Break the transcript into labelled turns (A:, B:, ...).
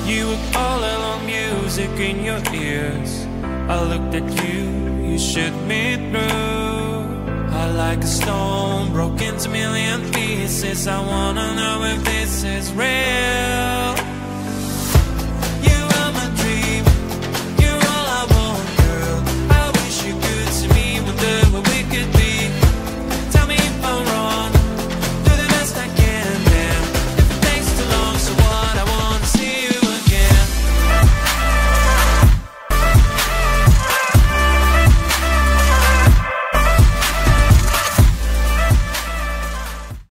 A: You were all along, music in your ears. I looked at you, you shook me through. I like a stone, broke into million pieces. I wanna know if this